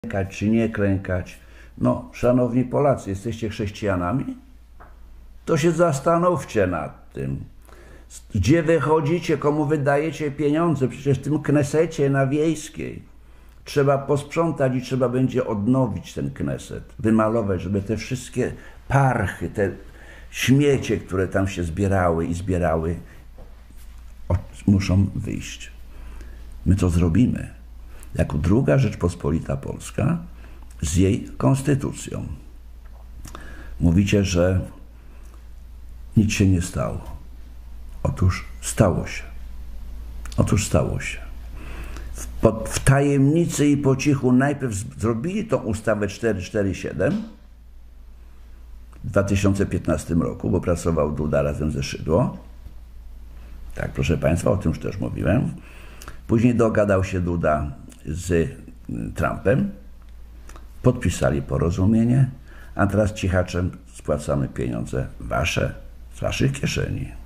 klękać czy nie klękać. No, szanowni Polacy, jesteście chrześcijanami? To się zastanówcie nad tym. Gdzie wychodzicie, komu wydajecie pieniądze? Przecież w tym Knesecie na Wiejskiej trzeba posprzątać i trzeba będzie odnowić ten Kneset, wymalować, żeby te wszystkie parchy, te śmiecie, które tam się zbierały, muszą wyjść. My to zrobimy jako druga Rzeczpospolita Polska z jej konstytucją. Mówicie, że nic się nie stało. Otóż stało się. Otóż stało się. W tajemnicy i po cichu zrobili tą ustawę 447 w 2015 roku, bo pracował Duda razem ze Szydło. Tak, proszę Państwa, o tym już też mówiłem. Później dogadał się Duda z Trumpem, podpisali porozumienie, a teraz cichaczem spłacamy pieniądze wasze z waszych kieszeni.